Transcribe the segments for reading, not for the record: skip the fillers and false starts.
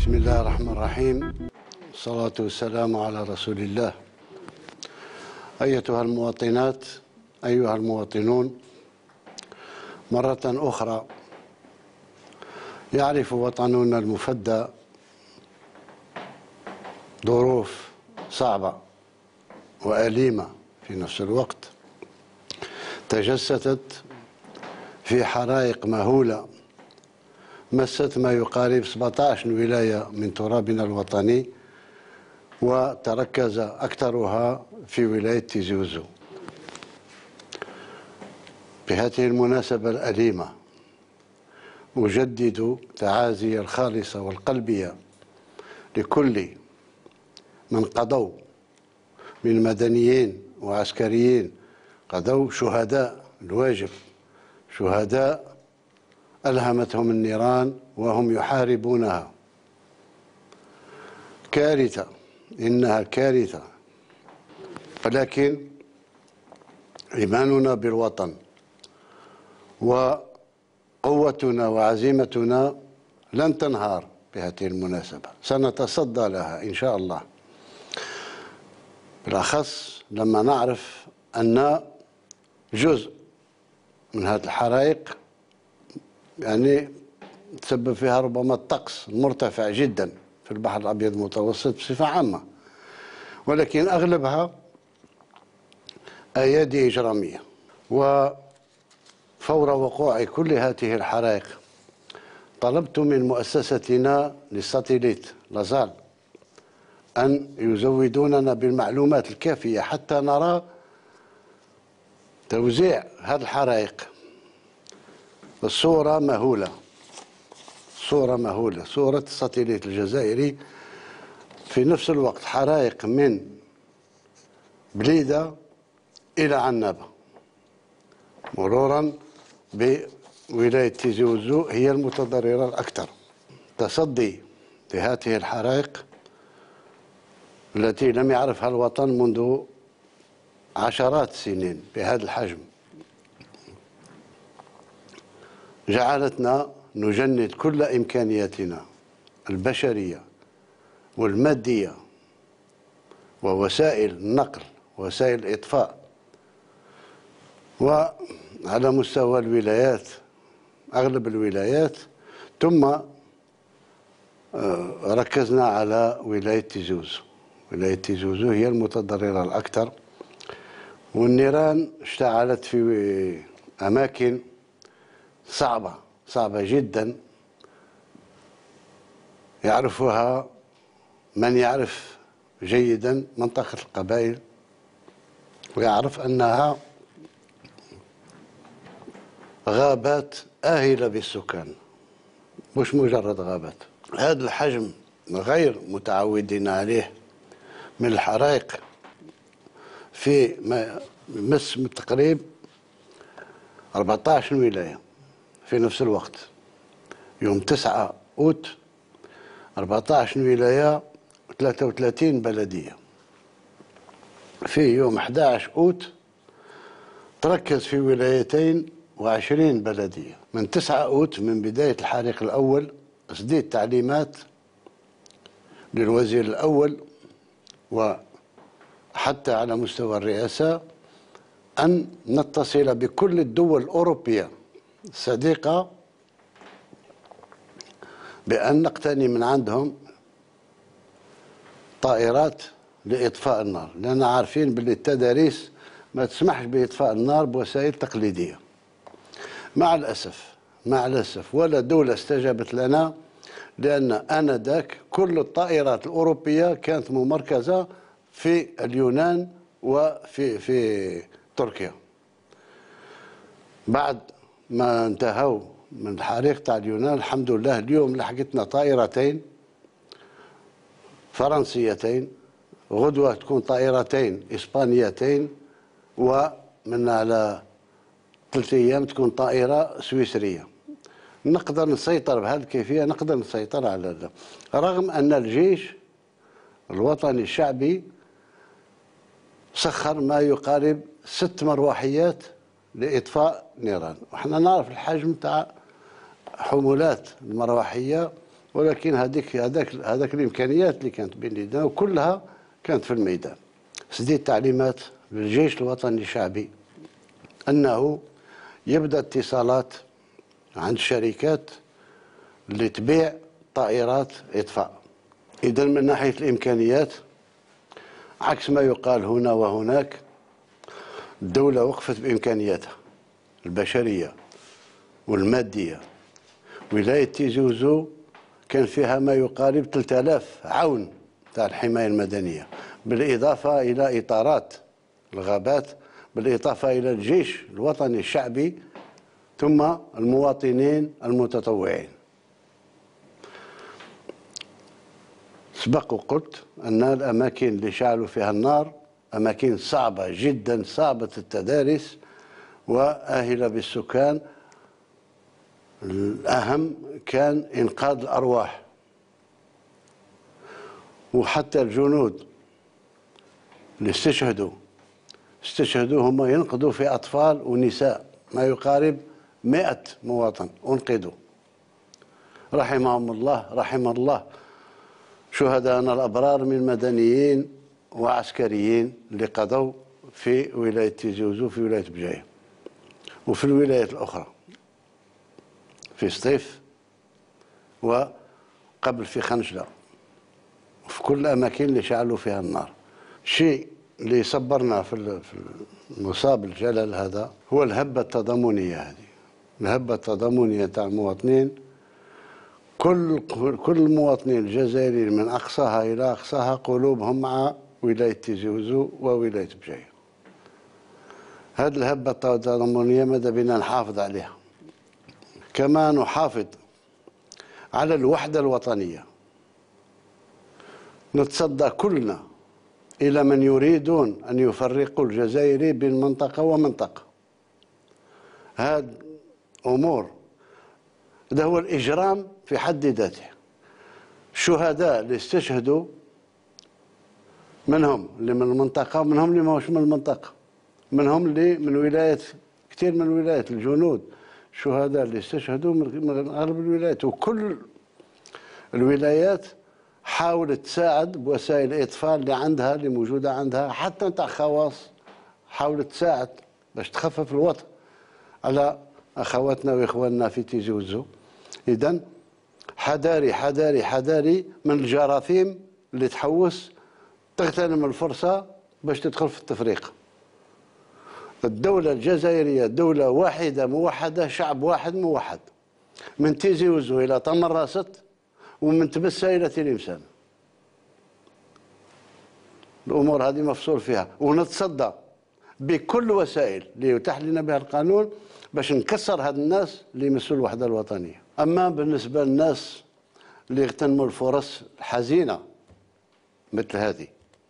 بسم الله الرحمن الرحيم. الصلاة والسلام على رسول الله. أيتها المواطنات، أيها المواطنون، مرة أخرى يعرف وطننا المفدى ظروف صعبة وأليمة في نفس الوقت، تجسدت في حرائق مهولة مست ما يقارب 17 ولاية من ترابنا الوطني، وتركز أكثرها في ولاية تيزي وزو. بهذه المناسبة الأليمة أجدد تعازي الخالصة والقلبية لكل من قضوا من مدنيين وعسكريين، قضوا شهداء الواجب، شهداء ألهمتهم النيران وهم يحاربونها. كارثة، إنها كارثة، ولكن إيماننا بالوطن وقوتنا وعزيمتنا لن تنهار بهذه المناسبة، سنتصدى لها إن شاء الله، بالأخص لما نعرف أن جزء من هذه الحرائق يعني تسبب فيها ربما الطقس المرتفع جدا في البحر الأبيض المتوسط بصفة عامة، ولكن أغلبها أيادي إجرامية. وفور وقوع كل هذه الحرائق طلبت من مؤسستنا للساتيليت لازال أن يزودوننا بالمعلومات الكافية حتى نرى توزيع هذه الحرائق. الصورة مهولة، صورة مهولة، صورة الساتيليت الجزائري. في نفس الوقت حرائق من بليدة إلى عنابة، مرورا بولاية تيزي وزو هي المتضررة الأكثر. تصدي لهذه الحرائق التي لم يعرفها الوطن منذ عشرات السنين بهذا الحجم جعلتنا نجند كل إمكانياتنا البشرية والمادية ووسائل النقل ووسائل الإطفاء. وعلى مستوى الولايات، أغلب الولايات، ثم ركزنا على ولاية تيزي وزو. ولاية تيزي وزو هي المتضررة الأكثر، والنيران اشتعلت في أماكن صعبة جدا يعرفها من يعرف جيدا منطقة القبائل، ويعرف أنها غابات آهلة بالسكان، مش مجرد غابات. هذا الحجم غير متعودين عليه من الحرائق في مس تقريبا 14 ولاية في نفس الوقت. يوم 9 أوت 14 ولاية 33 بلدية. في يوم 11 أوت تركز في ولايتين و20 بلدية. من 9 أوت من بداية الحريق الأول أصديت تعليمات للوزير الأول وحتى على مستوى الرئاسة أن نتصل بكل الدول الأوروبية الصديقة بأن نقتني من عندهم طائرات لإطفاء النار، لأننا عارفين باللي التداريس ما تسمحش بإطفاء النار بوسائل تقليدية. مع الأسف ولا دولة استجابت لنا، لأن آنذاك كل الطائرات الأوروبية كانت ممركزة في اليونان وفي تركيا. بعد ما انتهوا من الحريق تاع اليونان الحمد لله اليوم لحقتنا طائرتين فرنسيتين، غدوة تكون طائرتين إسبانيتين، ومن على 3 أيام تكون طائرة سويسرية. نقدر نسيطر بهذه الكيفية، نقدر نسيطر على هذا، رغم أن الجيش الوطني الشعبي سخر ما يقارب 6 مروحيات لإطفاء نيران. وحنا نعرف الحجم تاع حمولات المروحية ولكن هذاك الامكانيات اللي كانت بين يدينا وكلها كانت في الميدان. سديت تعليمات للجيش الوطني الشعبي انه يبدا اتصالات عند الشركات اللي تبيع طائرات اطفاء. اذا من ناحيه الامكانيات عكس ما يقال هنا وهناك، الدوله وقفت بامكانياتها البشريه والماديه. ولايه تيزي وزو كان فيها ما يقارب 3000 عون تاع الحمايه المدنيه، بالاضافه الى اطارات الغابات، بالاضافه الى الجيش الوطني الشعبي، ثم المواطنين المتطوعين. سبق وقلت ان الاماكن اللي شعلوا فيها النار اماكن صعبه جدا، صعبه التدارس واهله بالسكان. الأهم كان إنقاذ الأرواح، وحتى الجنود اللي استشهدوا هم ينقذوا في أطفال ونساء، ما يقارب 100 مواطن أنقذوا. رحمهم الله، رحم الله شهداءنا الأبرار من مدنيين وعسكريين اللي قضوا في ولاية تيزي وزو، في ولاية بجاية وفي الولايات الأخرى، في سطيف وقبل في خنجلة، وفي كل الأماكن اللي شعلوا فيها النار. الشيء اللي صبرنا في المصاب الجلل هذا هو الهبة التضامنية هذه، الهبة التضامنية تاع المواطنين. كل المواطنين الجزائريين من أقصاها إلى أقصاها قلوبهم مع ولاية تيزي وزو وولاية بجاية. هذه الهبة التضامنية ماذا بنا نحافظ عليها. كما نحافظ على الوحدة الوطنية، نتصدى كلنا إلى من يريدون أن يفرقوا الجزائري بين منطقة ومنطقة. هذا أمور، هذا هو الإجرام في حد ذاته. الشهداء اللي استشهدوا منهم اللي من المنطقة ومنهم اللي ماهوش من المنطقة، منهم اللي من ولايات كثير من الولايات، الجنود الشهداء اللي استشهدوا من أغلب الولايات. وكل الولايات حاولت تساعد بوسائل الإطفاء اللي عندها، اللي موجودة عندها، حتى نتاع خواص حاولت تساعد باش تخفف الوطأ على أخواتنا وإخواننا في تيزي وزو. إذن حذاري حذاري حذاري من الجراثيم اللي تحوس تغتنم الفرصة باش تدخل في التفريق. الدولة الجزائرية دولة واحدة موحدة، شعب واحد موحد، من تيزي وزو إلى تمر راست ومن تبسة إلى تلمسان. الأمور هذه مفصول فيها، ونتصدى بكل وسائل اللي يتاح لنا بها القانون باش نكسر هاد الناس اللي يمسوا الوحدة الوطنية. أما بالنسبة للناس اللي يغتنموا الفرص الحزينة مثل هذه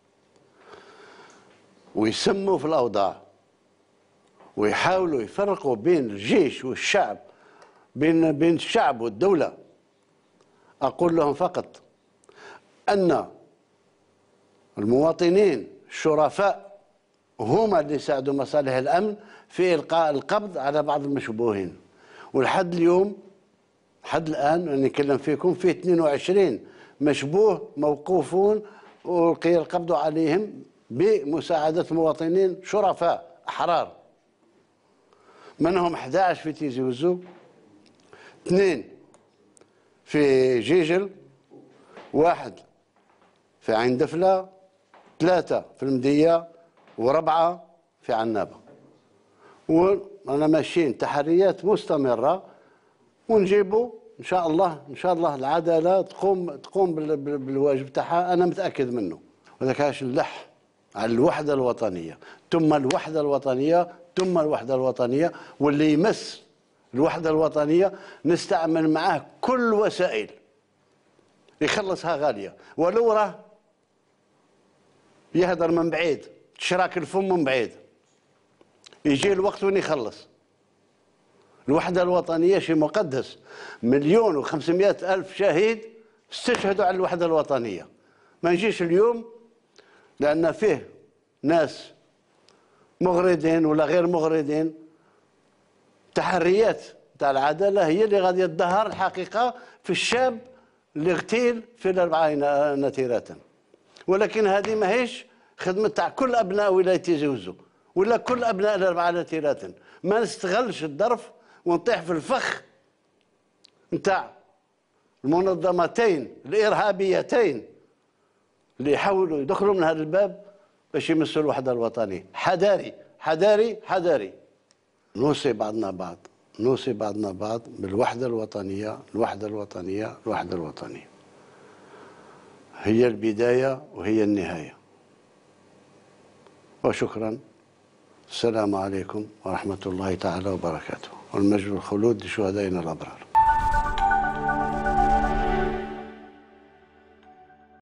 ويسموا في الأوضاع ويحاولوا يفرقوا بين الجيش والشعب، بين الشعب والدولة، أقول لهم فقط أن المواطنين الشرفاء هما اللي ساعدوا مصالح الأمن في إلقاء القبض على بعض المشبوهين. ولحد اليوم، لحد الآن نتكلم فيكم، في 22 مشبوه موقوفون وألقي القبض عليهم بمساعدة مواطنين شرفاء أحرار، منهم 11 في تيزي وزو، 2 في جيجل، 1 في عين دفلة، 3 في المدية، و4 في عنابة. وأنا ماشيين تحريات مستمرة ونجيبوا إن شاء الله، إن شاء الله العدالة تقوم بالواجب تاعها، أنا متأكد منه. وذاك عاش نلح على الوحدة الوطنية، ثم الوحدة الوطنية، ثم الوحدة الوطنية. واللي يمس الوحدة الوطنية نستعمل معاه كل وسائل يخلصها غالية، ولو راه يهدر من بعيد، تشراك الفم من بعيد، يجي الوقت وين يخلص. الوحدة الوطنية شيء مقدس، 1,500,000 شهيد استشهدوا على الوحدة الوطنية. ما نجيش اليوم لأن فيه ناس مغردين ولا غير مغردين، تحريات تاع العدالة هي اللي غادي تظهر الحقيقة في الشاب لاغتيل في الأربعين نتيرة. ولكن هذه ماهيش خدمة تاع كل أبناء ولاية زوزو ولا كل أبناء الأربعة نتيرة. ما نستغلش الظرف ونطيح في الفخ نتاع المنظمتين الإرهابيتين اللي يحاولوا يدخلوا من هذا الباب باش يمسوا الوحدة الوطنية. حذاري حذاري حذاري. نوصي بعضنا بعض، نوصي بعضنا بعض بالوحدة الوطنية. الوحدة الوطنية، الوحدة الوطنية هي البداية وهي النهاية. وشكرا. السلام عليكم ورحمة الله تعالى وبركاته، والمجد والخلود لشهدائنا الأبرار.